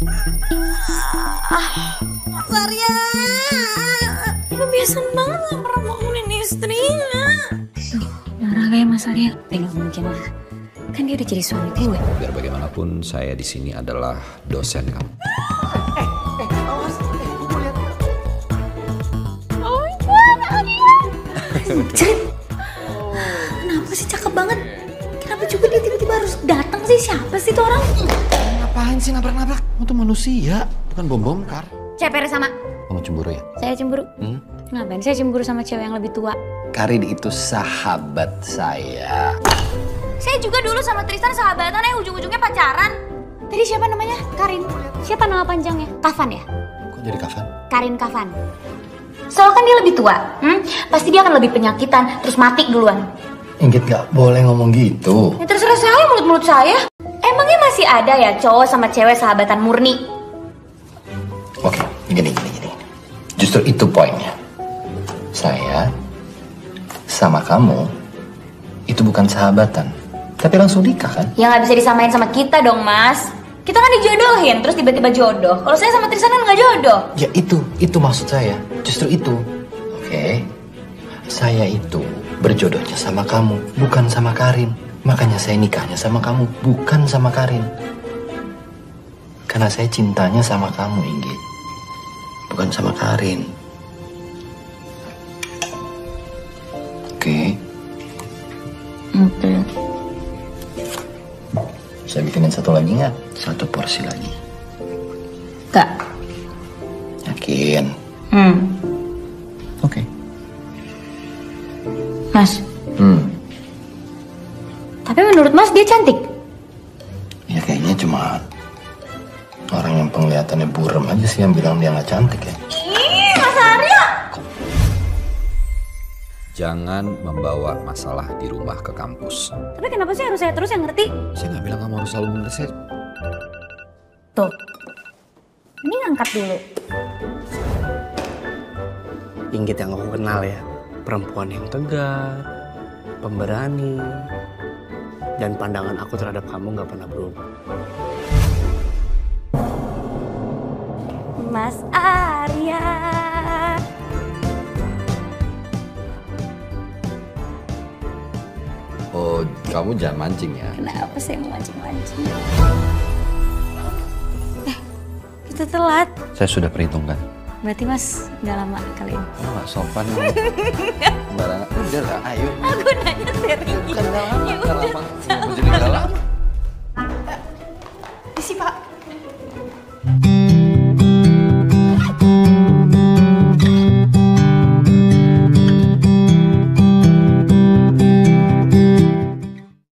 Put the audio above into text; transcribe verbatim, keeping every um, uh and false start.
Mas Arya, kebiasaan banget gak pernah bangunin istrinya. Tuh, Nora kayak Mas Arya, nggak mungkin lah. Kan dia udah jadi suami gue. Biar bagaimanapun saya di sini adalah dosen kamu. Oh my god, Arya. Cerit. Kenapa sih cakep banget? Kenapa juga dia tiba-tiba harus datang sih? Siapa sih itu orang? Ngapain sih nabrak-nabrak? Kamu tuh manusia, bukan bom bongkar. C P R sama. Kamu cemburu ya? Saya cemburu. Hmm? Ngapain saya cemburu sama cewek yang lebih tua? Karin itu sahabat saya. Saya juga dulu sama Tristan sahabatan ya, ujung-ujungnya pacaran. Tadi siapa namanya? Karin. Siapa nama panjangnya? Kafan ya? Kok jadi Kafan? Karin Kafan. Soalnya kan dia lebih tua, hmm? Pasti dia akan lebih penyakitan, terus mati duluan. Inggit gak boleh ngomong gitu. Ya terserah saya, mulut-mulut saya. Emangnya masih ada ya cowok sama cewek sahabatan murni? Oke, gini, gini, gini. Justru itu poinnya. Saya sama kamu itu bukan sahabatan, tapi langsung nikah kan? Ya nggak bisa disamain sama kita dong, Mas. Kita kan dijodohin, terus tiba-tiba jodoh. Kalau saya sama Tristan kan nggak jodoh. Ya itu, itu maksud saya. Justru itu. Oke, saya itu berjodohnya sama kamu, bukan sama Karin. Makanya saya nikahnya sama kamu, bukan sama Karin. Karena saya cintanya sama kamu, Inggit. Bukan sama Karin. Oke. Oke. Saya bikinin satu lagi nggak? Satu porsi lagi. Kak. Yakin? Hmm. Oke. Mas. Hmm. Tapi menurut Mas dia cantik. Ya kayaknya cuma orang yang penglihatannya burem aja sih yang bilang dia nggak cantik ya. Ih, Mas Arya. Jangan membawa masalah di rumah ke kampus. Tapi kenapa sih harus saya terus yang ngerti? Saya nggak bilang kamu harus selalu bener. Saya Tuh. Ini ngangkat dulu. Inggit yang aku kenal ya, perempuan yang tegar, pemberani, dan pandangan aku terhadap kamu gak pernah berubah. Mas Arya. Oh, kamu jangan mancing ya. Kenapa saya mau mancing-mancing? Eh, kita telat. Saya sudah perhitungkan. Berarti Mas nggak lama kali ini. Oh, nggak sopan ya. Sembarangan. Udah lah, ayo. Aku nanya serius. Bukan nggak lama, Ya nggak udah, lama. Mau jadi nggak lama.